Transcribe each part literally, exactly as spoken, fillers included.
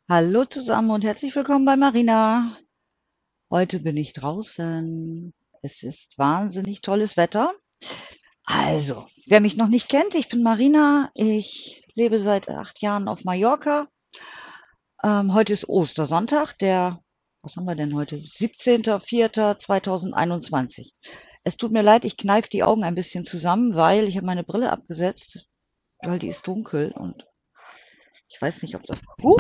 Hallo zusammen und herzlich willkommen bei Marina. Heute bin ich draußen. Es ist wahnsinnig tolles Wetter. Also, wer mich noch nicht kennt, ich bin Marina. Ich lebe seit acht Jahren auf Mallorca. Ähm, heute ist Ostersonntag, der, was haben wir denn heute? siebzehnter vierter zweitausendeinundzwanzig. Es tut mir leid, ich kneife die Augen ein bisschen zusammen, weil ich habe meine Brille abgesetzt, weil die ist dunkel und ich weiß nicht, ob das... Huh,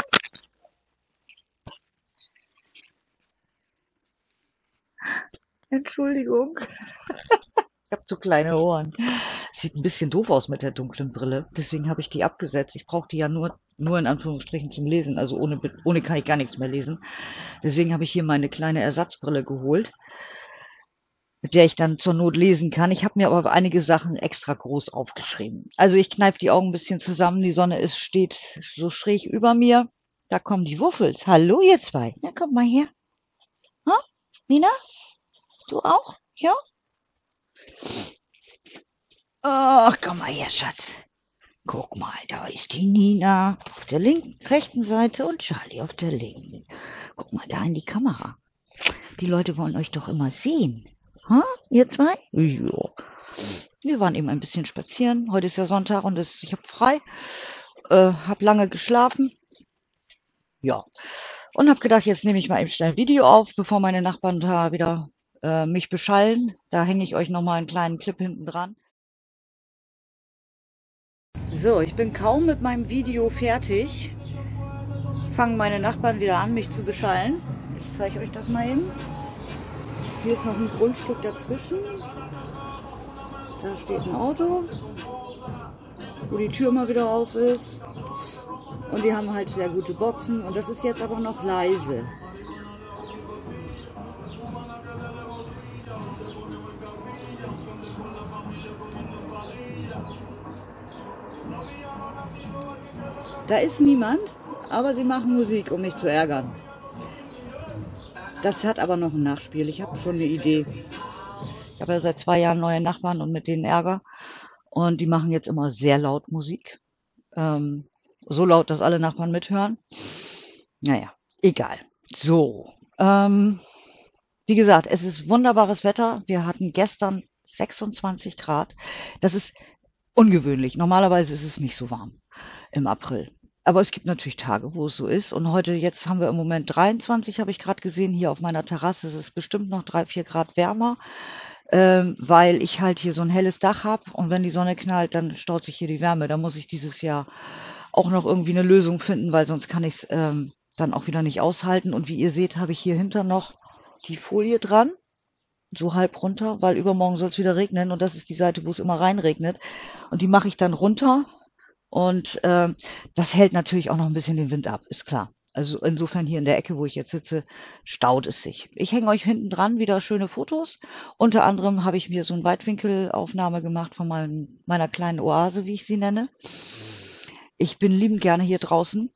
Entschuldigung. Ich habe zu kleine Ohren. Sieht ein bisschen doof aus mit der dunklen Brille. Deswegen habe ich die abgesetzt. Ich brauche die ja nur, nur in Anführungsstrichen zum Lesen. Also ohne, ohne kann ich gar nichts mehr lesen. Deswegen habe ich hier meine kleine Ersatzbrille geholt, mit der ich dann zur Not lesen kann. Ich habe mir aber einige Sachen extra groß aufgeschrieben. Also ich kneife die Augen ein bisschen zusammen. Die Sonne ist, steht so schräg über mir. Da kommen die Wuffels. Hallo, ihr zwei. Na, kommt mal her. Ha? Nina? Du auch? Ja? Ach, komm mal her, Schatz. Guck mal, da ist die Nina auf der linken, rechten Seite und Charlie auf der linken. Guck mal da in die Kamera. Die Leute wollen euch doch immer sehen. Ha? Ihr zwei? Ja. Wir waren eben ein bisschen spazieren. Heute ist ja Sonntag und es, ich habe frei. Äh, hab lange geschlafen. Ja. Und hab gedacht, jetzt nehme ich mal eben schnell ein Video auf, bevor meine Nachbarn da wieder äh, mich beschallen. Da hänge ich euch nochmal einen kleinen Clip hinten dran. So, ich bin kaum mit meinem Video fertig. Fangen meine Nachbarn wieder an, mich zu beschallen. Ich zeige euch das mal eben. Hier ist noch ein Grundstück dazwischen. Da steht ein Auto, wo die Tür mal wieder auf ist. Und die haben halt sehr gute Boxen. Und das ist jetzt aber noch leise. Da ist niemand, aber sie machen Musik, um mich zu ärgern. Das hat aber noch ein Nachspiel. Ich habe schon eine Idee. Ich habe ja seit zwei Jahren neue Nachbarn und mit denen Ärger. Und die machen jetzt immer sehr laut Musik. Ähm, so laut, dass alle Nachbarn mithören. Naja, egal. So, ähm, wie gesagt, es ist wunderbares Wetter. Wir hatten gestern sechsundzwanzig Grad. Das ist ungewöhnlich. Normalerweise ist es nicht so warm im April. Aber es gibt natürlich Tage, wo es so ist. Und heute, jetzt haben wir im Moment dreiundzwanzig, habe ich gerade gesehen, hier auf meiner Terrasse. Es ist bestimmt noch drei, vier Grad wärmer, ähm, weil ich halt hier so ein helles Dach habe. Und wenn die Sonne knallt, dann staut sich hier die Wärme. Da muss ich dieses Jahr auch noch irgendwie eine Lösung finden, weil sonst kann ich es ähm, dann auch wieder nicht aushalten. Und wie ihr seht, habe ich hier hinter noch die Folie dran, so halb runter, weil übermorgen soll es wieder regnen und das ist die Seite, wo es immer reinregnet. Und die mache ich dann runter und ähm, das hält natürlich auch noch ein bisschen den Wind ab, ist klar. Also insofern hier in der Ecke, wo ich jetzt sitze, staut es sich. Ich hänge euch hinten dran wieder schöne Fotos. Unter anderem habe ich mir so eine Weitwinkelaufnahme gemacht von meinem, meiner kleinen Oase, wie ich sie nenne. Ich bin liebend gerne hier draußen.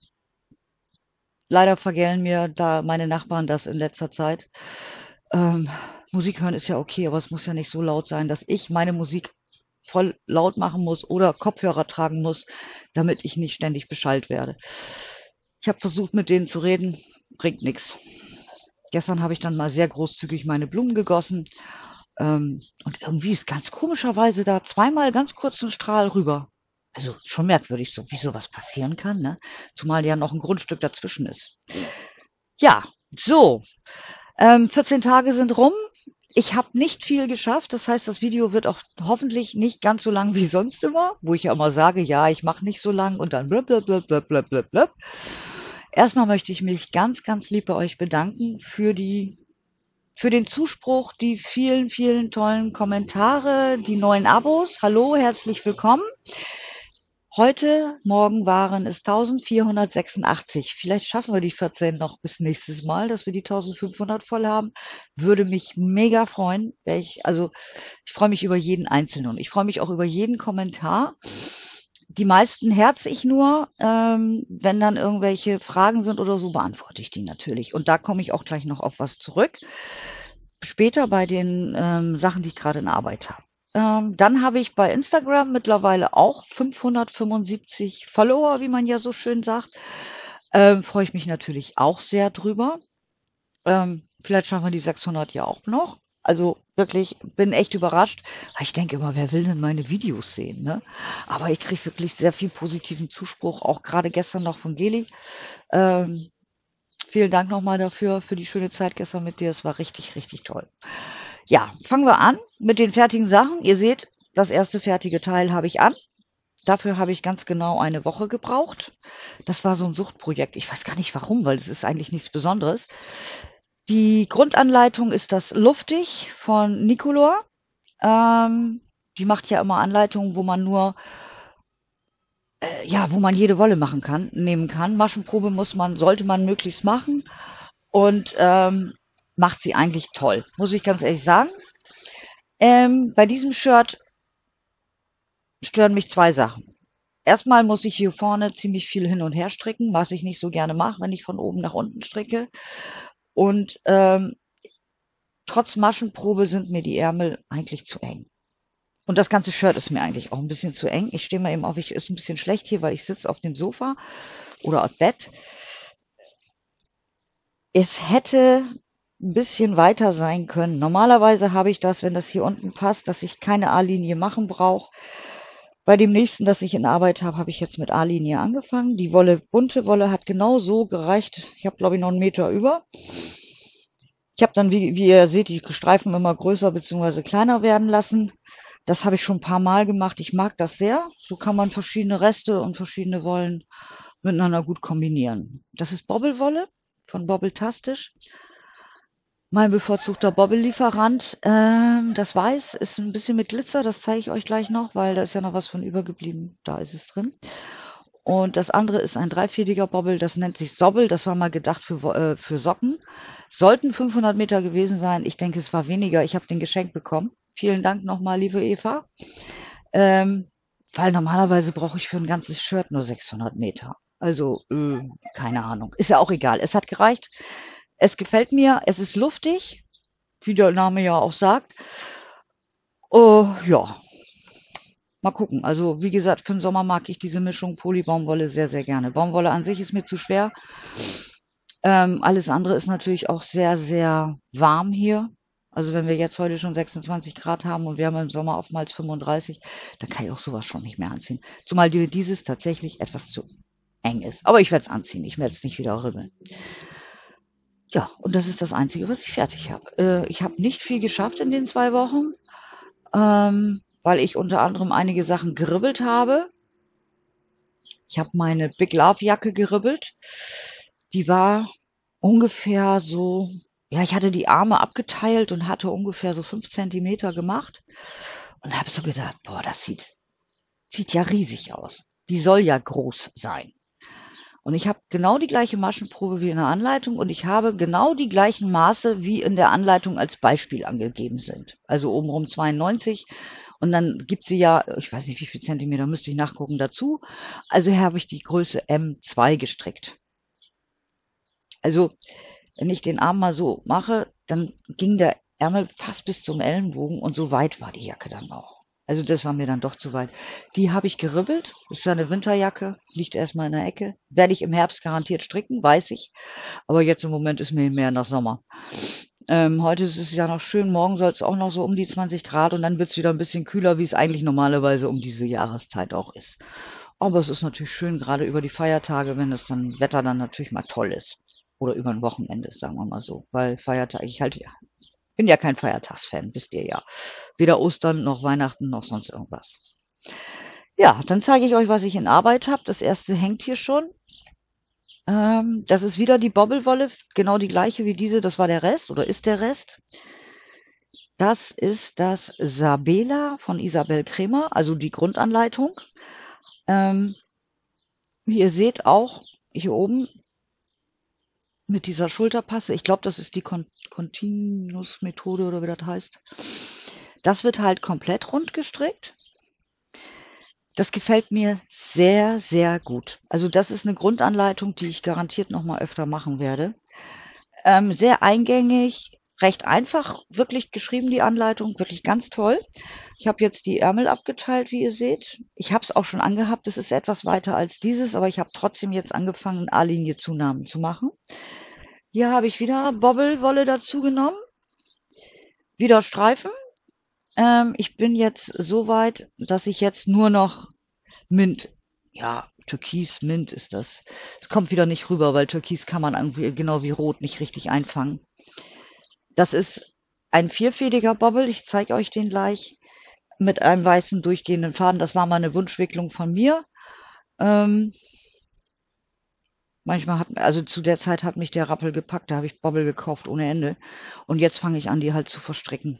Leider vergällen mir da meine Nachbarn das in letzter Zeit. Ähm, Musik hören ist ja okay, aber es muss ja nicht so laut sein, dass ich meine Musik voll laut machen muss oder Kopfhörer tragen muss, damit ich nicht ständig beschallt werde. Ich habe versucht, mit denen zu reden, bringt nichts. Gestern habe ich dann mal sehr großzügig meine Blumen gegossen. Ähm, und irgendwie ist ganz komischerweise da zweimal ganz kurz ein Strahl rüber. Also schon merkwürdig, so wie sowas passieren kann, ne? Zumal ja noch ein Grundstück dazwischen ist. Ja, so. Ähm, vierzehn Tage sind rum. Ich habe nicht viel geschafft. Das heißt, das Video wird auch hoffentlich nicht ganz so lang wie sonst immer, wo ich ja immer sage, ja, ich mache nicht so lang und dann blub, blub, blub, blub, blub, blub, blub. Erstmal möchte ich mich ganz, ganz lieb bei euch bedanken für die, für den Zuspruch, die vielen, vielen tollen Kommentare, die neuen Abos. Hallo, herzlich willkommen. Heute Morgen waren es eintausendvierhundertsechsundachtzig. Vielleicht schaffen wir die vierzehn noch bis nächstes Mal, dass wir die eintausendfünfhundert voll haben. Würde mich mega freuen. Ich, also ich freue mich über jeden Einzelnen und ich freue mich auch über jeden Kommentar. Die meisten herz ich nur. Ähm, wenn dann irgendwelche Fragen sind oder so, beantworte ich die natürlich. Und da komme ich auch gleich noch auf was zurück. Später bei den ähm, Sachen, die ich gerade in Arbeit habe. Ähm, dann habe ich bei Instagram mittlerweile auch fünfhundertfünfundsiebzig Follower, wie man ja so schön sagt. Ähm, freue ich mich natürlich auch sehr drüber. Ähm, vielleicht schaffen wir die sechshundert ja auch noch. Also wirklich, bin echt überrascht. Weil ich denke immer, wer will denn meine Videos sehen, ne? Aber ich kriege wirklich sehr viel positiven Zuspruch, auch gerade gestern noch von Geli. Ähm, vielen Dank nochmal dafür, für die schöne Zeit gestern mit dir. Es war richtig, richtig toll. Ja, fangen wir an mit den fertigen Sachen. Ihr seht, das erste fertige Teil habe ich an. Dafür habe ich ganz genau eine Woche gebraucht. Das war so ein Suchtprojekt. Ich weiß gar nicht warum, weil es ist eigentlich nichts Besonderes. Die Grundanleitung ist das Luftig von Nicolor. Ähm, die macht ja immer Anleitungen, wo man nur, äh, ja, wo man jede Wolle machen kann, nehmen kann. Maschenprobe muss man, sollte man möglichst machen und ähm, macht sie eigentlich toll, muss ich ganz ehrlich sagen. Ähm, bei diesem Shirt stören mich zwei Sachen. Erstmal muss ich hier vorne ziemlich viel hin und her stricken, was ich nicht so gerne mache, wenn ich von oben nach unten stricke. Und ähm, trotz Maschenprobe sind mir die Ärmel eigentlich zu eng. Und das ganze Shirt ist mir eigentlich auch ein bisschen zu eng. Ich stehe mal eben auf, ich ist ein bisschen schlecht hier, weil ich sitze auf dem Sofa oder auf Bett. Es hätte ein bisschen weiter sein können. Normalerweise habe ich das, wenn das hier unten passt, dass ich keine A-Linie machen brauche. Bei dem nächsten, das ich in Arbeit habe, habe ich jetzt mit A-Linie angefangen. Die Wolle, bunte Wolle hat genau so gereicht. Ich habe, glaube ich, noch einen Meter über. Ich habe dann, wie, wie ihr seht, die Streifen immer größer bzw. kleiner werden lassen. Das habe ich schon ein paar Mal gemacht. Ich mag das sehr. So kann man verschiedene Reste und verschiedene Wollen miteinander gut kombinieren. Das ist Bobbelwolle von Bobbeltastisch. Mein bevorzugter Bobbellieferant. Ähm, das Weiß ist ein bisschen mit Glitzer. Das zeige ich euch gleich noch, weil da ist ja noch was von übergeblieben. Da ist es drin. Und das andere ist ein dreifädiger Bobbel, das nennt sich Sobbel. Das war mal gedacht für, äh, für Socken. Sollten fünfhundert Meter gewesen sein. Ich denke, es war weniger. Ich habe den geschenkt bekommen. Vielen Dank nochmal, liebe Eva. Ähm, weil normalerweise brauche ich für ein ganzes Shirt nur sechshundert Meter. Also, äh, keine Ahnung. Ist ja auch egal. Es hat gereicht. Es gefällt mir. Es ist luftig, wie der Name ja auch sagt. Oh, ja. Mal gucken. Also, wie gesagt, für den Sommer mag ich diese Mischung Poly-Baumwolle sehr, sehr gerne. Baumwolle an sich ist mir zu schwer. Ähm, alles andere ist natürlich auch sehr, sehr warm hier. Also, wenn wir jetzt heute schon sechsundzwanzig Grad haben und wir haben im Sommer oftmals fünfunddreißig, dann kann ich auch sowas schon nicht mehr anziehen. Zumal dir dieses tatsächlich etwas zu eng ist. Aber ich werde es anziehen. Ich werde es nicht wieder ribbeln. Ja, und das ist das Einzige, was ich fertig habe. Äh, ich habe nicht viel geschafft in den zwei Wochen. Ähm, weil ich unter anderem einige Sachen geribbelt habe. Ich habe meine Big Love Jacke geribbelt. Die war ungefähr so, ja, ich hatte die Arme abgeteilt und hatte ungefähr so fünf Zentimeter gemacht und habe so gedacht, boah, das sieht, sieht ja riesig aus. Die soll ja groß sein. Und ich habe genau die gleiche Maschenprobe wie in der Anleitung und ich habe genau die gleichen Maße, wie in der Anleitung als Beispiel angegeben sind. Also obenrum zweiundneunzig und dann gibt sie ja, ich weiß nicht wie viel Zentimeter, müsste ich nachgucken, dazu. Also habe ich die Größe M zwei gestrickt. Also wenn ich den Arm mal so mache, dann ging der Ärmel fast bis zum Ellenbogen und so weit war die Jacke dann auch. Also das war mir dann doch zu weit. Die habe ich geribbelt. Das ist eine Winterjacke, liegt erstmal in der Ecke. Werde ich im Herbst garantiert stricken, weiß ich. Aber jetzt im Moment ist mir mehr nach Sommer. Ähm, heute ist es ja noch schön, morgen soll es auch noch so um die zwanzig Grad und dann wird es wieder ein bisschen kühler, wie es eigentlich normalerweise um diese Jahreszeit auch ist. Aber es ist natürlich schön, gerade über die Feiertage, wenn das dann Wetter dann natürlich mal toll ist. Oder über ein Wochenende, sagen wir mal so. Weil Feiertage, ich halt, ja, bin ja kein Feiertagsfan, wisst ihr ja. Weder Ostern noch Weihnachten noch sonst irgendwas. Ja, dann zeige ich euch, was ich in Arbeit habe. Das erste hängt hier schon. Ähm, das ist wieder die Bobbelwolle, genau die gleiche wie diese. Das war der Rest oder ist der Rest. Das ist das Sabela von Isabel Kremer, also die Grundanleitung. Ähm, wie ihr seht auch hier oben mit dieser Schulterpasse. Ich glaube, das ist die Continuous-Methode oder wie das heißt. Das wird halt komplett rund gestrickt. Das gefällt mir sehr, sehr gut. Also das ist eine Grundanleitung, die ich garantiert noch mal öfter machen werde. Ähm, sehr eingängig, recht einfach, wirklich geschrieben, die Anleitung, wirklich ganz toll. Ich habe jetzt die Ärmel abgeteilt, wie ihr seht. Ich habe es auch schon angehabt, es ist etwas weiter als dieses, aber ich habe trotzdem jetzt angefangen, A-Linie-Zunahmen zu machen. Hier habe ich wieder Bobbelwolle dazu genommen, wieder Streifen. Ähm, ich bin jetzt so weit, dass ich jetzt nur noch Mint, ja, Türkis, Mint ist das. Es kommt wieder nicht rüber, weil Türkis kann man irgendwie genau wie Rot nicht richtig einfangen. Das ist ein vierfädiger Bobbel, ich zeige euch den gleich, mit einem weißen durchgehenden Faden. Das war mal eine Wunschwicklung von mir. Ähm, manchmal hat, also zu der Zeit hat mich der Rappel gepackt, da habe ich Bobbel gekauft ohne Ende. Und jetzt fange ich an, die halt zu verstricken.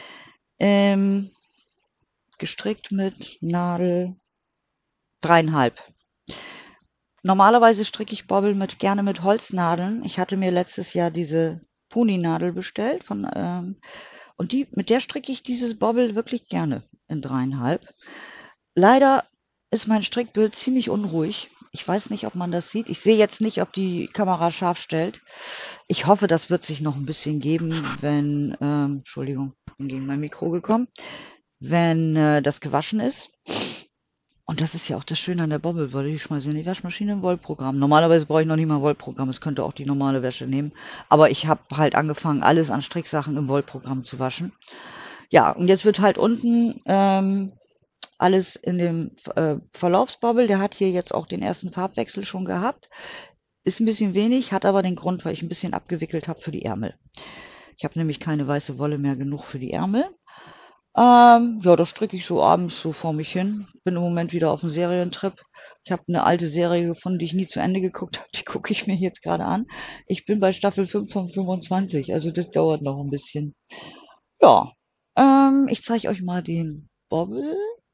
Ähm, gestrickt mit Nadel dreieinhalb. Normalerweise stricke ich Bobbel mit, gerne mit Holznadeln. Ich hatte mir letztes Jahr diese Puni-Nadel bestellt von, ähm, und die, mit der stricke ich dieses Bobbel wirklich gerne in dreieinhalb. Leider ist mein Strickbild ziemlich unruhig. Ich weiß nicht, ob man das sieht. Ich sehe jetzt nicht, ob die Kamera scharf stellt. Ich hoffe, das wird sich noch ein bisschen geben, wenn, ähm, Entschuldigung, bin gegen mein Mikro gekommen, wenn äh, das gewaschen ist. Und das ist ja auch das Schöne an der Bobbelwolle. Die schmeiße ich in die Waschmaschine im Wollprogramm. Normalerweise brauche ich noch nicht mal ein Wollprogramm. Es könnte auch die normale Wäsche nehmen. Aber ich habe halt angefangen, alles an Stricksachen im Wollprogramm zu waschen. Ja, und jetzt wird halt unten ähm, alles in dem äh, Verlaufsbobbel. Der hat hier jetzt auch den ersten Farbwechsel schon gehabt. Ist ein bisschen wenig, hat aber den Grund, weil ich ein bisschen abgewickelt habe für die Ärmel. Ich habe nämlich keine weiße Wolle mehr genug für die Ärmel. Ähm, ja, das stricke ich so abends so vor mich hin. Bin im Moment wieder auf 'm Serientrip. Ich habe eine alte Serie gefunden, die ich nie zu Ende geguckt habe. Die gucke ich mir jetzt gerade an. Ich bin bei Staffel fünf von fünfundzwanzig, also das dauert noch ein bisschen. Ja, ähm, ich zeige euch mal den Bobbel.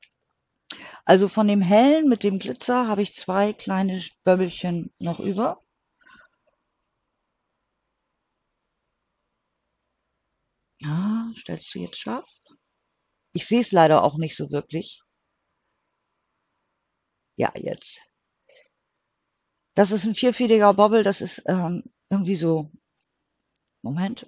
Also von dem hellen mit dem Glitzer habe ich zwei kleine Böbbelchen noch über. Ah, stellst du jetzt scharf? Ich sehe es leider auch nicht so wirklich. Ja, jetzt. Das ist ein vierfädiger Bobbel, das ist ähm, irgendwie so, Moment,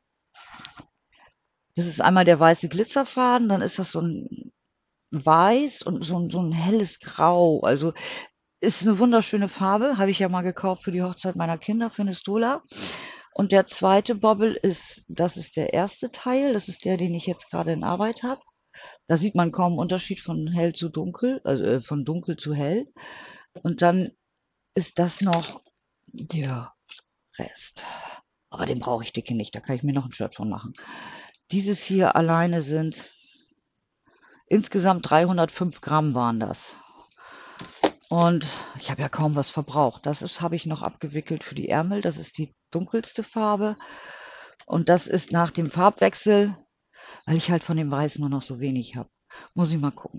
das ist einmal der weiße Glitzerfaden, dann ist das so ein Weiß und so ein, so ein helles Grau. Also ist eine wunderschöne Farbe, habe ich ja mal gekauft für die Hochzeit meiner Kinder, für eine Stola. Und der zweite Bobbel ist, das ist der erste Teil, das ist der, den ich jetzt gerade in Arbeit habe. Da sieht man kaum einen Unterschied von hell zu dunkel, also äh, von dunkel zu hell. Und dann ist das noch der Rest. Aber den brauche ich dicke nicht, da kann ich mir noch ein Shirt von machen. Dieses hier alleine sind insgesamt dreihundertfünf Gramm waren das. Und ich habe ja kaum was verbraucht. Das ist, habe ich noch abgewickelt für die Ärmel. Das ist die dunkelste Farbe. Und das ist nach dem Farbwechsel, weil ich halt von dem Weiß nur noch so wenig habe. Muss ich mal gucken.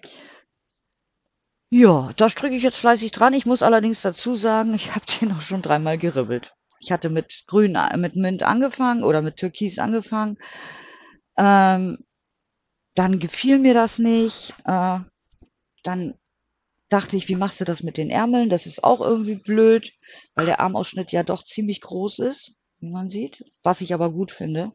Ja, da stricke ich jetzt fleißig dran. Ich muss allerdings dazu sagen, ich habe den auch schon dreimal geribbelt. Ich hatte mit Grün, mit Mint angefangen oder mit Türkis angefangen. Ähm, dann gefiel mir das nicht. Äh, dann dachte ich, wie machst du das mit den Ärmeln? Das ist auch irgendwie blöd, weil der Armausschnitt ja doch ziemlich groß ist, wie man sieht. Was ich aber gut finde.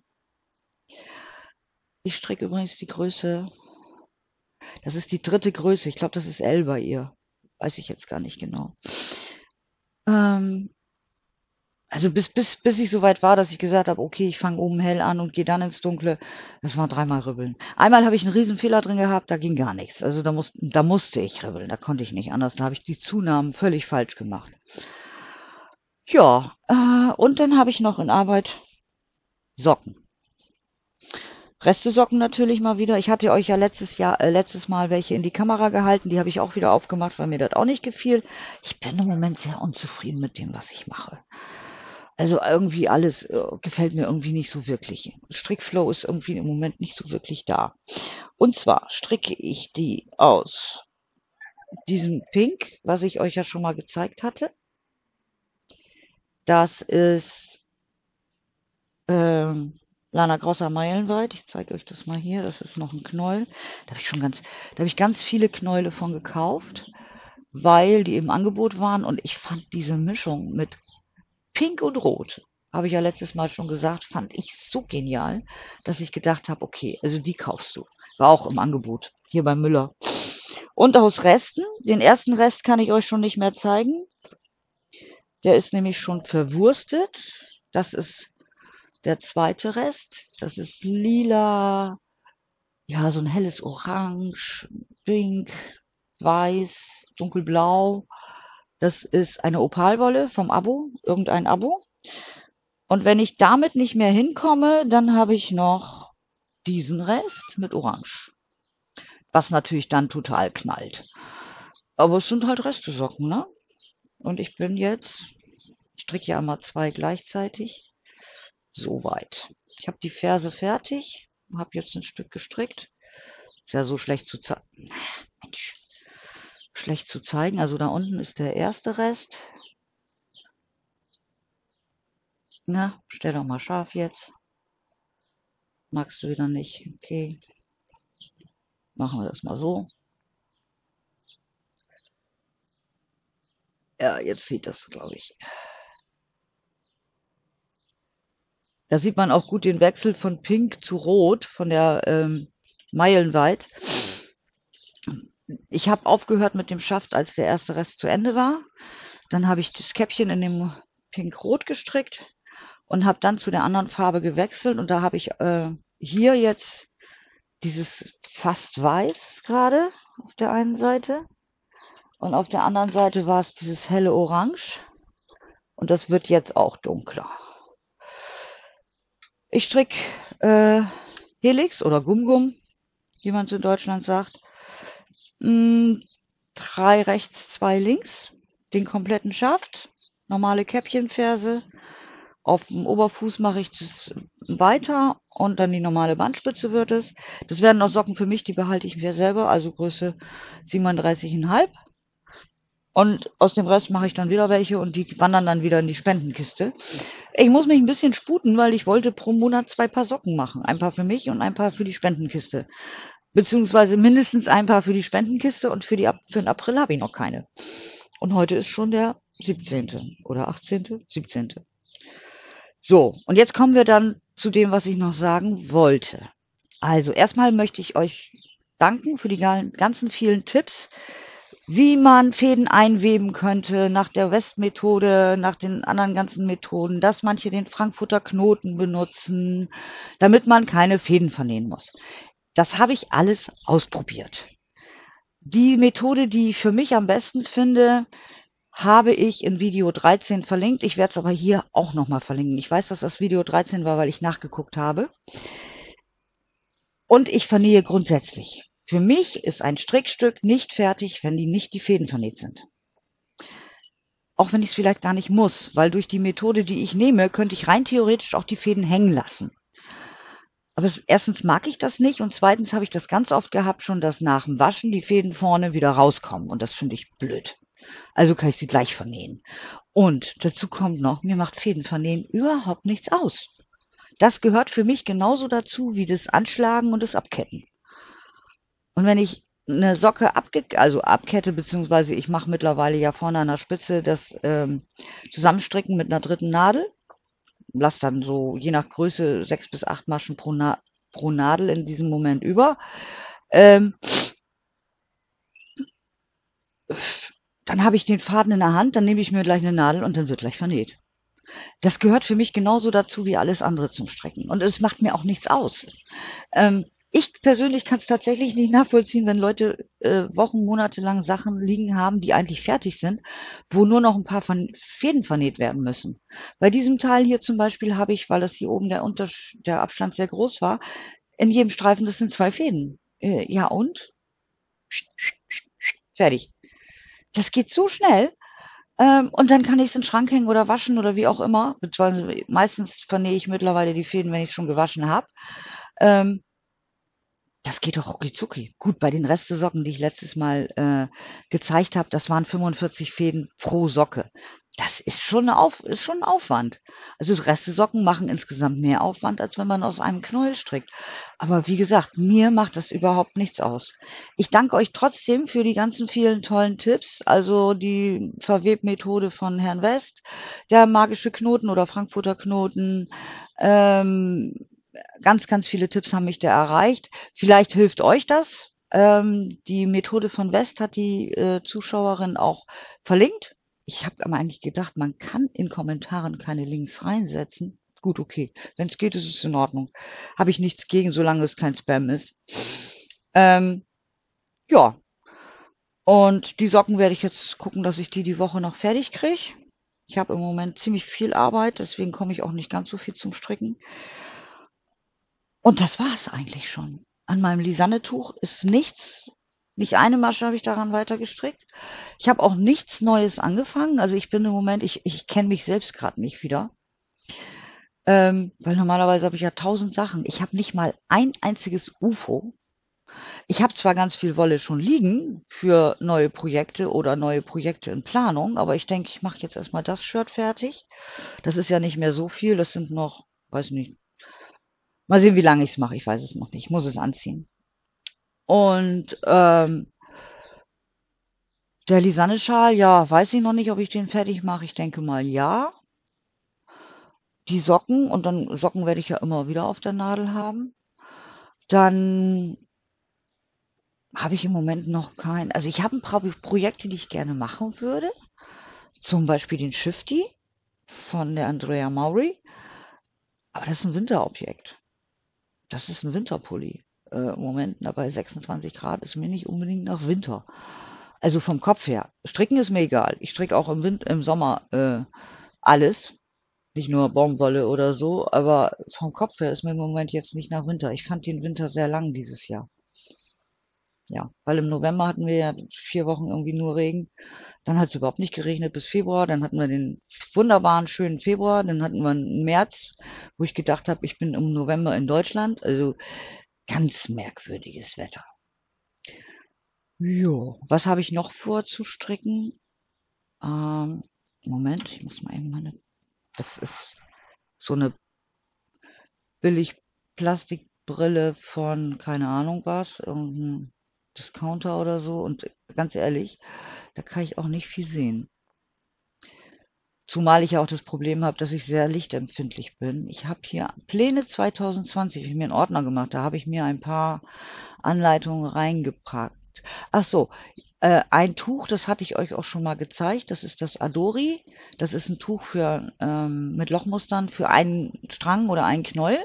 Ich stricke übrigens die Größe. Das ist die dritte Größe. Ich glaube, das ist L bei ihr. Weiß ich jetzt gar nicht genau. Ähm, also bis, bis, bis ich so weit war, dass ich gesagt habe, okay, ich fange oben hell an und gehe dann ins Dunkle. Das war dreimal ribbeln. Einmal habe ich einen riesen Fehler drin gehabt, da ging gar nichts. Also da, muss, da musste ich ribbeln, da konnte ich nicht anders. Da habe ich die Zunahmen völlig falsch gemacht. Ja, äh, und dann habe ich noch in Arbeit Socken. Reste-Socken natürlich mal wieder. Ich hatte euch ja letztes Jahr, äh, letztes Mal welche in die Kamera gehalten. Die habe ich auch wieder aufgemacht, weil mir das auch nicht gefiel. Ich bin im Moment sehr unzufrieden mit dem, was ich mache. Also irgendwie alles äh, gefällt mir irgendwie nicht so wirklich. Strickflow ist irgendwie im Moment nicht so wirklich da. Und zwar stricke ich die aus diesem Pink, was ich euch ja schon mal gezeigt hatte. Das ist ähm, Lana Grosser Meilenweit. Ich zeige euch das mal hier. Das ist noch ein Knäuel. Da habe ich schon ganz, da habe ich ganz viele Knäule von gekauft, weil die im Angebot waren und ich fand diese Mischung mit Pink und Rot habe ich ja letztes Mal schon gesagt, fand ich so genial, dass ich gedacht habe, okay, also die kaufst du. War auch im Angebot, hier bei Müller. Und aus Resten, den ersten Rest kann ich euch schon nicht mehr zeigen. Der ist nämlich schon verwurstet. Das ist der zweite Rest. Das ist lila, ja, so ein helles Orange, Pink, Weiß, dunkelblau. Das ist eine Opalwolle vom Abo, irgendein Abo. Und wenn ich damit nicht mehr hinkomme, dann habe ich noch diesen Rest mit Orange. Was natürlich dann total knallt. Aber es sind halt Restesocken, ne? Und ich bin jetzt, ich stricke ja immer zwei gleichzeitig, soweit. Ich habe die Ferse fertig, habe jetzt ein Stück gestrickt. Ist ja so schlecht zu zeigen. Mensch, schlecht zu zeigen. Also da unten ist der erste Rest. Na, stell doch mal scharf jetzt. Magst du wieder nicht? Okay. Machen wir das mal so. Ja, jetzt sieht das, glaube ich. Da sieht man auch gut den Wechsel von Pink zu Rot, von der ähm, Meilenweit. Ich habe aufgehört mit dem Schaft, als der erste Rest zu Ende war. Dann habe ich das Käppchen in dem Pink-Rot gestrickt und habe dann zu der anderen Farbe gewechselt. Und da habe ich äh, hier jetzt dieses fast weiß gerade auf der einen Seite. Und auf der anderen Seite war es dieses helle Orange. Und das wird jetzt auch dunkler. Ich stricke äh, Helix oder Gum-Gum, wie man es in Deutschland sagt. Hm, drei rechts, zwei links. Den kompletten Schaft. Normale Käppchenferse. Auf dem Oberfuß mache ich das weiter und dann die normale Bandspitze wird es. Das werden auch Socken für mich, die behalte ich mir selber, also Größe siebenunddreißig Komma fünf. Und aus dem Rest mache ich dann wieder welche und die wandern dann wieder in die Spendenkiste. Ich muss mich ein bisschen sputen, weil ich wollte pro Monat zwei Paar Socken machen. Ein Paar für mich und ein Paar für die Spendenkiste. Beziehungsweise mindestens ein Paar für die Spendenkiste und für, die, für den April habe ich noch keine. Und heute ist schon der siebzehnte oder achtzehnte siebzehnte So, und jetzt kommen wir dann zu dem, was ich noch sagen wollte. Also erstmal möchte ich euch danken für die ganzen vielen Tipps, wie man Fäden einweben könnte nach der West-Methode, nach den anderen ganzen Methoden, dass manche den Frankfurter Knoten benutzen, damit man keine Fäden vernähen muss. Das habe ich alles ausprobiert. Die Methode, die ich für mich am besten finde, habe ich in Video dreizehn verlinkt. Ich werde es aber hier auch nochmal verlinken. Ich weiß, dass das Video dreizehn war, weil ich nachgeguckt habe. Und ich vernähe grundsätzlich. Für mich ist ein Strickstück nicht fertig, wenn die nicht die Fäden vernäht sind. Auch wenn ich es vielleicht gar nicht muss, weil durch die Methode, die ich nehme, könnte ich rein theoretisch auch die Fäden hängen lassen. Aber es, erstens mag ich das nicht und zweitens habe ich das ganz oft gehabt schon, dass nach dem Waschen die Fäden vorne wieder rauskommen und das finde ich blöd. Also kann ich sie gleich vernähen. Und dazu kommt noch, mir macht Fädenvernähen überhaupt nichts aus. Das gehört für mich genauso dazu wie das Anschlagen und das Abketten. Und wenn ich eine Socke abge also abkette, beziehungsweise ich mache mittlerweile ja vorne an der Spitze das ähm, Zusammenstricken mit einer dritten Nadel, lasse dann so je nach Größe sechs bis acht Maschen pro, Na pro Nadel in diesem Moment über. Ähm, dann habe ich den Faden in der Hand, dann nehme ich mir gleich eine Nadel und dann wird gleich vernäht. Das gehört für mich genauso dazu wie alles andere zum Stricken. Und es macht mir auch nichts aus. Ähm, ich persönlich kann es tatsächlich nicht nachvollziehen, wenn Leute äh, Wochen, Monate lang Sachen liegen haben, die eigentlich fertig sind, wo nur noch ein paar von Fäden vernäht werden müssen. Bei diesem Teil hier zum Beispiel habe ich, weil das hier oben der, Unters der Abstand sehr groß war, in jedem Streifen, das sind zwei Fäden. Äh, ja und? Fertig. Das geht so schnell. Ähm, und dann kann ich es in den Schrank hängen oder waschen oder wie auch immer. Beziehungsweise meistens vernähe ich mittlerweile die Fäden, wenn ich es schon gewaschen habe. Ähm, das geht doch rucki-zucki. Gut, bei den Restesocken, die ich letztes Mal äh, gezeigt habe, das waren fünfundvierzig Fäden pro Socke. Das ist schon 'ne Auf ist schon 'n Aufwand. Also, Restesocken machen insgesamt mehr Aufwand, als wenn man aus einem Knäuel strickt. Aber wie gesagt, mir macht das überhaupt nichts aus. Ich danke euch trotzdem für die ganzen vielen tollen Tipps, also die Verwebmethode von Herrn West, der magische Knoten oder Frankfurter Knoten. Ähm, ganz, ganz viele Tipps haben mich da erreicht. Vielleicht hilft euch das. Ähm, die Methode von West hat die, äh, Zuschauerin auch verlinkt. Ich habe aber eigentlich gedacht, man kann in Kommentaren keine Links reinsetzen. Gut, okay. Wenn es geht, ist es in Ordnung. Habe ich nichts gegen, solange es kein Spam ist. Ähm, ja. Und die Socken werde ich jetzt gucken, dass ich die die Woche noch fertig kriege. Ich habe im Moment ziemlich viel Arbeit, deswegen komme ich auch nicht ganz so viel zum Stricken. Und das war es eigentlich schon. An meinem Lisanne-Tuch ist nichts, nicht eine Masche habe ich daran weiter gestrickt. Ich habe auch nichts Neues angefangen. Also ich bin im Moment, ich, ich kenne mich selbst gerade nicht wieder. Ähm, weil normalerweise habe ich ja tausend Sachen. Ich habe nicht mal ein einziges U F O. Ich habe zwar ganz viel Wolle schon liegen für neue Projekte oder neue Projekte in Planung, aber ich denke, ich mache jetzt erstmal das Shirt fertig. Das ist ja nicht mehr so viel. Das sind noch, weiß nicht, mal sehen, wie lange ich es mache. Ich weiß es noch nicht. Ich muss es anziehen. Und ähm, der Lisanne-Schal, ja, weiß ich noch nicht, ob ich den fertig mache. Ich denke mal ja. Die Socken, und dann Socken werde ich ja immer wieder auf der Nadel haben. Dann habe ich im Moment noch kein, also ich habe ein paar Projekte, die ich gerne machen würde. Zum Beispiel den Shifty von der Andrea Maury. Aber das ist ein Winterobjekt. Das ist ein Winterpulli. Äh, Im Moment na, bei sechsundzwanzig Grad ist mir nicht unbedingt nach Winter. Also vom Kopf her. Stricken ist mir egal. Ich stricke auch im, Win im Sommer äh, alles. Nicht nur Baumwolle oder so. Aber vom Kopf her ist mir im Moment jetzt nicht nach Winter. Ich fand den Winter sehr lang dieses Jahr. Ja, weil im November hatten wir ja vier Wochen irgendwie nur Regen. Dann hat es überhaupt nicht geregnet bis Februar. Dann hatten wir den wunderbaren, schönen Februar. Dann hatten wir einen März, wo ich gedacht habe, ich bin im November in Deutschland. Also ganz merkwürdiges Wetter. Jo, was habe ich noch vor zu stricken? Ähm, Moment, ich muss mal eben meine. Das ist so eine billig Plastikbrille von keine Ahnung was, irgendein Discounter oder so. Und ganz ehrlich, da kann ich auch nicht viel sehen. Zumal ich ja auch das Problem habe, dass ich sehr lichtempfindlich bin. Ich habe hier Pläne zwanzig zwanzig, ich habe mir einen Ordner gemacht, da habe ich mir ein paar Anleitungen reingepackt. Ach so, äh, ein Tuch, das hatte ich euch auch schon mal gezeigt, das ist das Adori. Das ist ein Tuch für, ähm, mit Lochmustern für einen Strang oder einen Knäuel.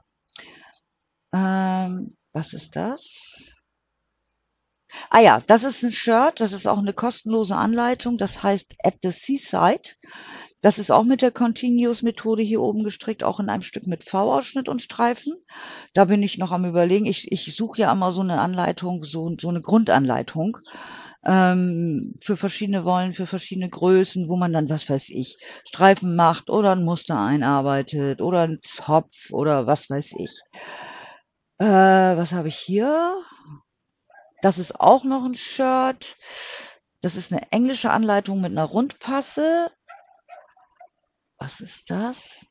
Ähm, was ist das? Ah ja, das ist ein Shirt, das ist auch eine kostenlose Anleitung, das heißt At the Seaside. Das ist auch mit der Continuous-Methode hier oben gestrickt, auch in einem Stück mit V-Ausschnitt und Streifen. Da bin ich noch am Überlegen. Ich, ich suche ja immer so eine Anleitung, so, so eine Grundanleitung ähm, für verschiedene Wollen, für verschiedene Größen, wo man dann, was weiß ich, Streifen macht oder ein Muster einarbeitet oder ein Zopf oder was weiß ich. Äh, was habe ich hier? Das ist auch noch ein Shirt. Das ist eine englische Anleitung mit einer Rundpasse. Was ist das?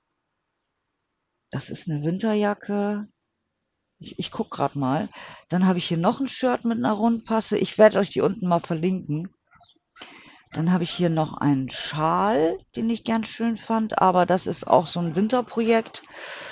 Das ist eine Winterjacke. Ich, ich gucke gerade mal. Dann habe ich hier noch ein Shirt mit einer Rundpasse. Ich werde euch die unten mal verlinken. Dann habe ich hier noch einen Schal, den ich ganz schön fand. Aber das ist auch so ein Winterprojekt.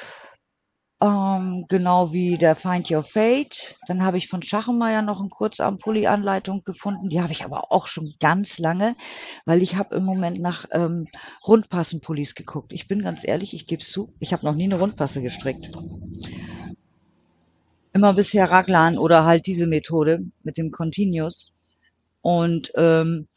Ähm, genau wie der Find Your Fate. Dann habe ich von Schachenmeier noch eine Kurzarm-Pulli-Anleitung gefunden. Die habe ich aber auch schon ganz lange, weil ich habe im Moment nach ähm, Rundpassen-Pullis geguckt. Ich bin ganz ehrlich, ich gebe es zu, ich habe noch nie eine Rundpasse gestrickt. Immer bisher Raglan oder halt diese Methode mit dem Continuous. Und ähm,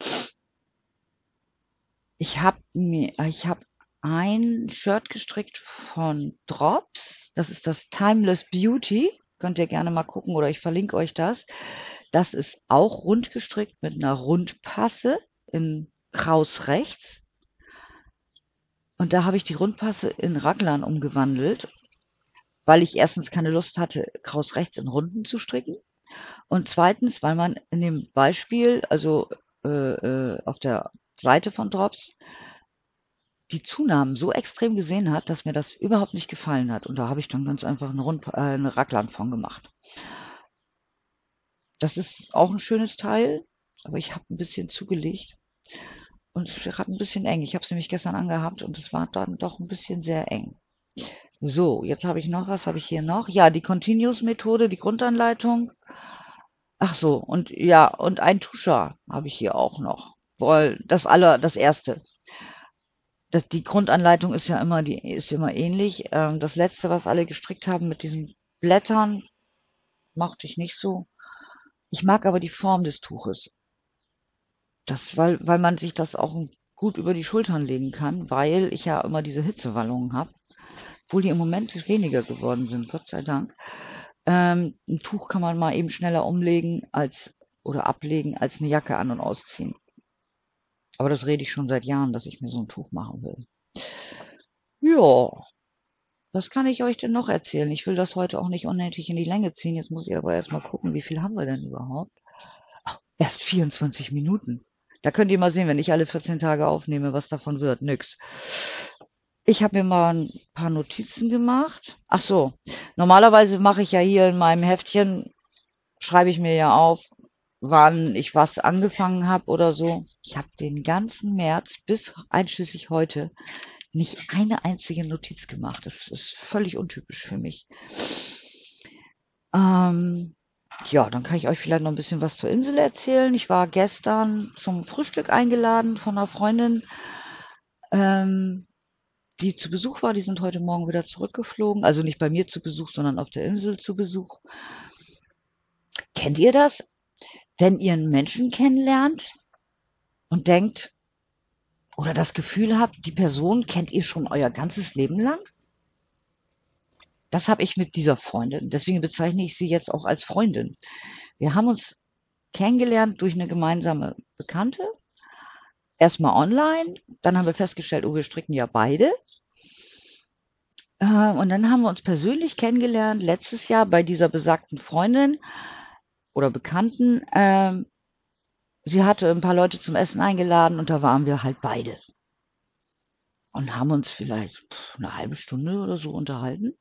ich habe mir, ich habe ein Shirt gestrickt von Drops. Das ist das Timeless Beauty. Könnt ihr gerne mal gucken oder ich verlinke euch das. Das ist auch rund gestrickt mit einer Rundpasse in Kraus rechts. Und da habe ich die Rundpasse in Raglan umgewandelt, weil ich erstens keine Lust hatte, Kraus rechts in Runden zu stricken. Und zweitens, weil man in dem Beispiel, also äh, äh, auf der Seite von Drops die Zunahmen so extrem gesehen hat, dass mir das überhaupt nicht gefallen hat. Und da habe ich dann ganz einfach eine, Rund äh, eine Raglan von gemacht. Das ist auch ein schönes Teil, aber ich habe ein bisschen zugelegt und es ist gerade ein bisschen eng. Ich habe es nämlich gestern angehabt und es war dann doch ein bisschen sehr eng. So, jetzt habe ich noch, was habe ich hier noch? Ja, die Continuous-Methode, die Grundanleitung. Ach so, und ja, und ein Tuscher habe ich hier auch noch. Weil das aller, das erste. Das, die Grundanleitung ist ja immer, die ist immer ähnlich. Ähm, das letzte, was alle gestrickt haben mit diesen Blättern, mochte ich nicht so. Ich mag aber die Form des Tuches. Das, weil, weil man sich das auch gut über die Schultern legen kann, weil ich ja immer diese Hitzewallungen habe, obwohl die im Moment weniger geworden sind, Gott sei Dank. Ähm, ein Tuch kann man mal eben schneller umlegen als oder ablegen als eine Jacke an und ausziehen. Aber das rede ich schon seit Jahren, dass ich mir so ein Tuch machen will. Ja, was kann ich euch denn noch erzählen? Ich will das heute auch nicht unnötig in die Länge ziehen. Jetzt muss ich aber erstmal gucken, wie viel haben wir denn überhaupt? Ach, erst vierundzwanzig Minuten. Da könnt ihr mal sehen, wenn ich alle vierzehn Tage aufnehme, was davon wird. Nix. Ich habe mir mal ein paar Notizen gemacht. Ach so, normalerweise mache ich ja hier in meinem Heftchen, schreibe ich mir ja auf, wann ich was angefangen habe oder so. Ich habe den ganzen März bis einschließlich heute nicht eine einzige Notiz gemacht. Das ist völlig untypisch für mich. Ähm, ja, dann kann ich euch vielleicht noch ein bisschen was zur Insel erzählen. Ich war gestern zum Frühstück eingeladen von einer Freundin, ähm, die zu Besuch war. Die sind heute Morgen wieder zurückgeflogen. Also nicht bei mir zu Besuch, sondern auf der Insel zu Besuch. Kennt ihr das? Wenn ihr einen Menschen kennenlernt und denkt oder das Gefühl habt, die Person kennt ihr schon euer ganzes Leben lang? Das habe ich mit dieser Freundin. Deswegen bezeichne ich sie jetzt auch als Freundin. Wir haben uns kennengelernt durch eine gemeinsame Bekannte. Erstmal online, dann haben wir festgestellt, oh, wir stricken ja beide. Äh, und dann haben wir uns persönlich kennengelernt letztes Jahr bei dieser besagten Freundin oder Bekannten. Ähm, sie hatte ein paar Leute zum Essen eingeladen und da waren wir halt beide. Und haben uns vielleicht eine halbe Stunde oder so unterhalten.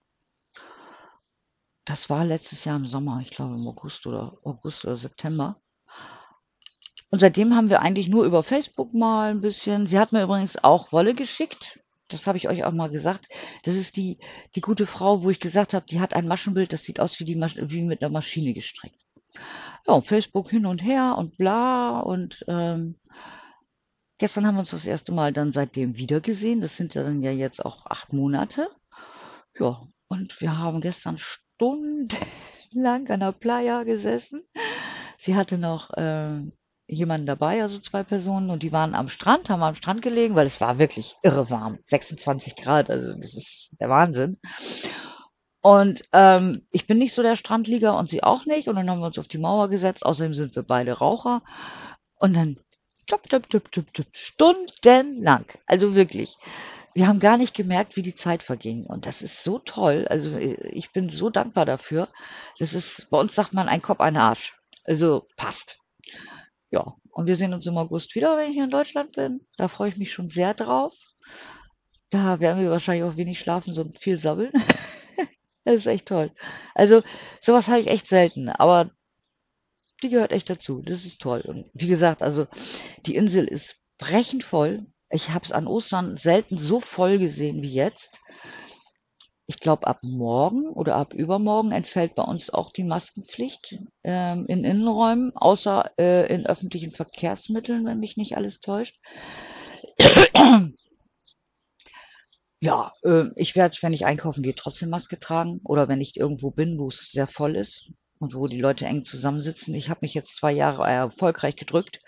Das war letztes Jahr im Sommer, ich glaube im August oder August oder September. Und seitdem haben wir eigentlich nur über Facebook mal ein bisschen. Sie hat mir übrigens auch Wolle geschickt. Das habe ich euch auch mal gesagt. Das ist die, die gute Frau, wo ich gesagt habe, die hat ein Maschenbild, das sieht aus wie, die Masch wie mit einer Maschine gestrickt. Ja, und Facebook hin und her und bla. Und ähm, gestern haben wir uns das erste Mal dann seitdem wiedergesehen. Das sind ja dann ja jetzt auch acht Monate. Ja, und wir haben gestern stundenlang an der Playa gesessen. Sie hatte noch äh, jemanden dabei, also zwei Personen, und die waren am Strand, haben am Strand gelegen, weil es war wirklich irre warm, sechsundzwanzig Grad, also das ist der Wahnsinn. Und ähm, ich bin nicht so der Strandlieger und sie auch nicht. Und dann haben wir uns auf die Mauer gesetzt. Außerdem sind wir beide Raucher. Und dann tup, tup, tup, tup, tup, stundenlang. Also wirklich. Wir haben gar nicht gemerkt, wie die Zeit verging. Und das ist so toll. Also ich bin so dankbar dafür. Das ist, bei uns sagt man ein Kopf, ein Arsch. Also passt. Ja, und wir sehen uns im August wieder, wenn ich hier in Deutschland bin. Da freue ich mich schon sehr drauf. Da werden wir wahrscheinlich auch wenig schlafen, sondern viel sabbeln. Das ist echt toll. Also sowas habe ich echt selten, aber die gehört echt dazu. Das ist toll. Und wie gesagt, also die Insel ist brechend voll. Ich habe es an Ostern selten so voll gesehen wie jetzt. Ich glaube, ab morgen oder ab übermorgen entfällt bei uns auch die Maskenpflicht ähm, in Innenräumen, außer äh, in öffentlichen Verkehrsmitteln, wenn mich nicht alles täuscht. Ja, äh, ich werde, wenn ich einkaufen gehe, trotzdem Maske tragen. Oder wenn ich irgendwo bin, wo es sehr voll ist und wo die Leute eng zusammensitzen. Ich habe mich jetzt zwei Jahre erfolgreich gedrückt.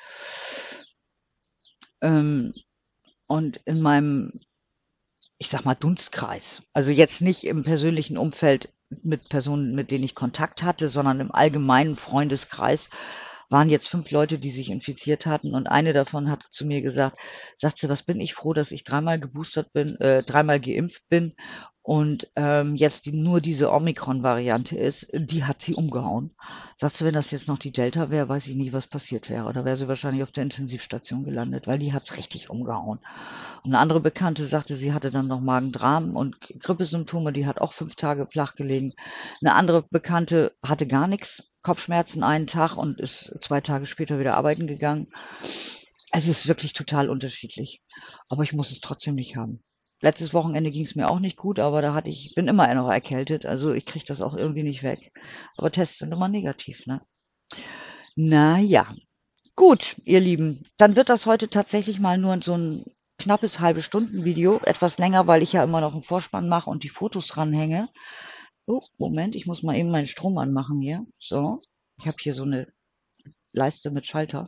Ähm, und in meinem, ich sag mal, Dunstkreis, also jetzt nicht im persönlichen Umfeld mit Personen, mit denen ich Kontakt hatte, sondern im allgemeinen Freundeskreis, waren jetzt fünf Leute, die sich infiziert hatten und eine davon hat zu mir gesagt, sagt sie: „Was bin ich froh, dass ich dreimal geboostert bin äh, dreimal geimpft bin und, ähm, jetzt die nur diese Omikron-Variante ist, die hat sie umgehauen.“ Sagt sie: „Wenn das jetzt noch die Delta wäre, weiß ich nicht, was passiert wäre. Da wäre sie wahrscheinlich auf der Intensivstation gelandet, weil die hat's richtig umgehauen.“ Und 'ne andere Bekannte sagte, sie hatte dann noch Magen-Darm und Grippesymptome, die hat auch fünf Tage flach gelegen. 'Ne andere Bekannte hatte gar nix, Kopfschmerzen einen Tag und ist zwei Tage später wieder arbeiten gegangen. Also, es ist wirklich total unterschiedlich. Aber ich muss es trotzdem nicht haben. Letztes Wochenende ging's mir auch nicht gut, aber da hatte ich bin immer noch erkältet, also ich kriege das auch irgendwie nicht weg. Aber Tests sind immer negativ, ne? Na ja. Gut, ihr Lieben, dann wird das heute tatsächlich mal nur so 'n knappes halbe Stunden Video, etwas länger, weil ich ja immer noch 'n Vorspann mache und die Fotos ranhänge. Oh, Moment, ich muss mal eben meinen Strom anmachen hier. So, ich habe hier so 'ne Leiste mit Schalter.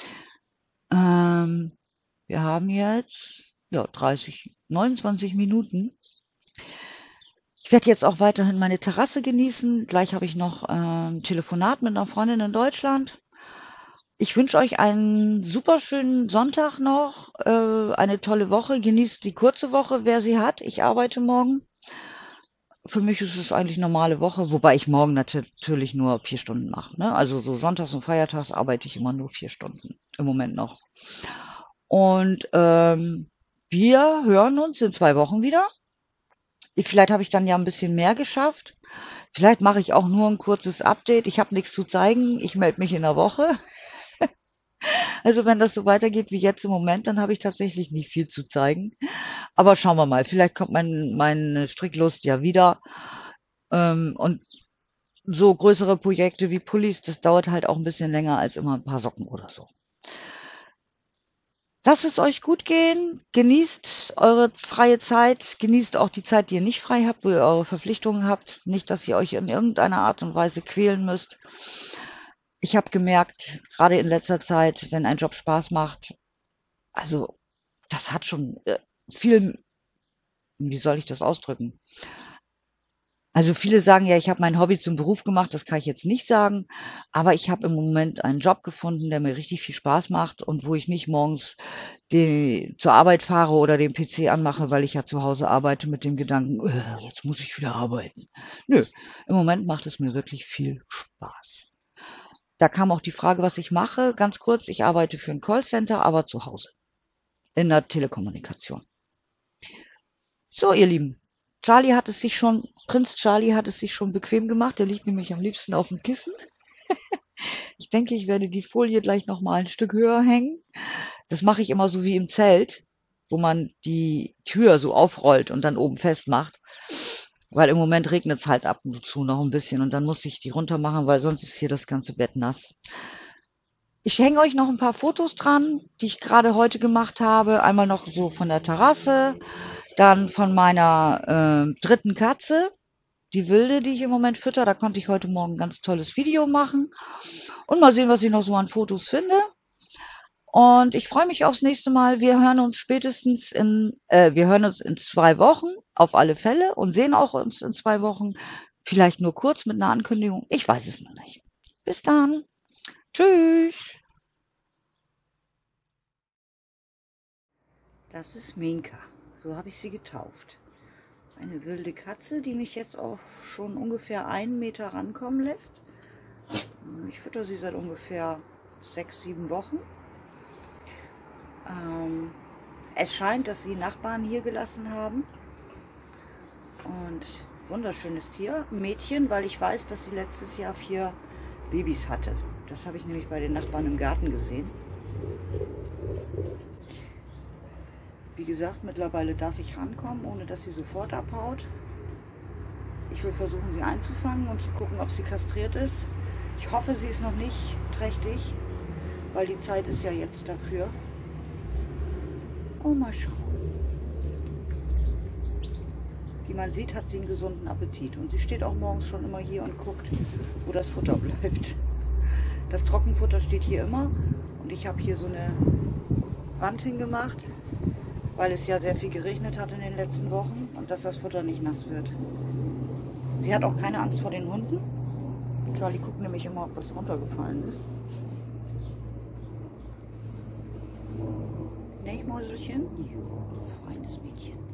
Ähm, wir haben jetzt, ja, dreißig neunundzwanzig Minuten. Ich werde jetzt auch weiterhin meine Terrasse genießen. Gleich habe ich noch, äh, 'n Telefonat mit 'ner Freundin in Deutschland. Ich wünsche euch einen super schönen Sonntag noch, äh, eine tolle Woche. Genießt die kurze Woche, wer sie hat. Ich arbeite morgen. Für mich ist es eigentlich normale Woche, wobei ich morgen nat natürlich nur vier Stunden mache, ne? Also, so sonntags und feiertags arbeite ich immer nur vier Stunden, im Moment noch. Und, ähm, wir hören uns in zwei Wochen wieder. Vielleicht habe ich dann ja 'n bisschen mehr geschafft. Vielleicht mache ich auch nur 'n kurzes Update. Ich habe nix zu zeigen. Ich melde mich in 'ner Woche. Also, wenn das so weitergeht wie jetzt im Moment, dann habe ich tatsächlich nicht viel zu zeigen. Aber schauen wir mal, vielleicht kommt mein meine Stricklust ja wieder. Ähm, und so größere Projekte wie Pullis, das dauert halt auch 'n bisschen länger als immer 'n paar Socken oder so. Lasst es euch gut gehen. Genießt eure freie Zeit. Genießt auch die Zeit, die ihr nicht frei habt, wo ihr eure Verpflichtungen habt. Nicht, dass ihr euch in irgendeiner Art und Weise quälen müsst. Ich habe gemerkt, grade in letzter Zeit, wenn ein Job Spaß macht, also, das hat schon, äh, viel wie soll ich das ausdrücken? Also, viele sagen ja, ich habe mein Hobby zum Beruf gemacht. Das kann ich jetzt nicht sagen, aber ich habe im Moment einen Job gefunden, der mir richtig viel Spaß macht und wo ich nicht morgens de zur Arbeit fahre oder den P C anmache, weil ich ja zu Hause arbeite mit dem Gedanken: „Äh, jetzt muss ich wieder arbeiten.“ Nö, im Moment macht es mir wirklich viel Spaß. Da kam auch die Frage, was ich mache. Ganz kurz, ich arbeite für 'n Callcenter, aber zu Hause in der Telekommunikation. So, ihr Lieben, Charlie hat es sich schon Prinz Charlie hat es sich schon bequem gemacht. Der liegt nämlich am liebsten aufm Kissen. Ich denke, ich werde die Folie gleich noch mal 'n Stück höher hängen. Das mache ich immer so wie im Zelt, wo man die Tür so aufrollt und dann oben festmacht, weil im Moment regnet's halt ab und zu noch 'n bisschen und dann muss ich die runter machen, weil sonst ist hier das ganze Bett nass. Ich hänge euch noch 'n paar Fotos dran, die ich grade heute gemacht habe. Einmal noch so von der Terrasse, dann von meiner, ähm, dritten Katze, die Wilde, die ich im Moment fütter. Da konnte ich heute Morgen 'n ganz tolles Video machen und mal sehen, was ich noch so an Fotos finde. Und ich freue mich aufs nächste Mal. Wir hören uns spätestens in äh, wir hören uns in zwei Wochen auf alle Fälle und sehen auch uns in zwei Wochen. Vielleicht nur kurz mit 'ner Ankündigung. Ich weiß es noch nicht. Bis dann. Tschüss. Das ist Minka. So habe ich sie getauft. Eine wilde Katze, die mich jetzt auch schon ungefähr einen Meter rankommen lässt. Ich fütter sie seit ungefähr sechs, sieben Wochen. Ähm, es scheint, dass sie Nachbarn hier gelassen haben. Und wunderschönes Tier. Mädchen, weil ich weiß, dass sie letztes Jahr vier Babys hatte. Das habe ich nämlich bei den Nachbarn im Garten gesehen. Wie gesagt, mittlerweile darf ich rankommen, ohne dass sie sofort abhaut. Ich will versuchen, sie einzufangen und zu gucken, ob sie kastriert ist. Ich hoffe, sie ist noch nicht trächtig, weil die Zeit ist ja jetzt dafür. Oh, mal schauen. Wie man sieht, hat sie einen gesunden Appetit. Und sie steht auch morgens schon immer hier und guckt, wo das Futter bleibt. Das Trockenfutter steht hier immer. Und ich habe hier so eine Wand hingemacht, weil es ja sehr viel geregnet hat in den letzten Wochen und dass das Futter nicht nass wird. Sie hat auch keine Angst vor den Hunden. Charlie guckt nämlich immer, ob was runtergefallen ist. Nicht, Mäuselchen? Jo, feines Mädchen.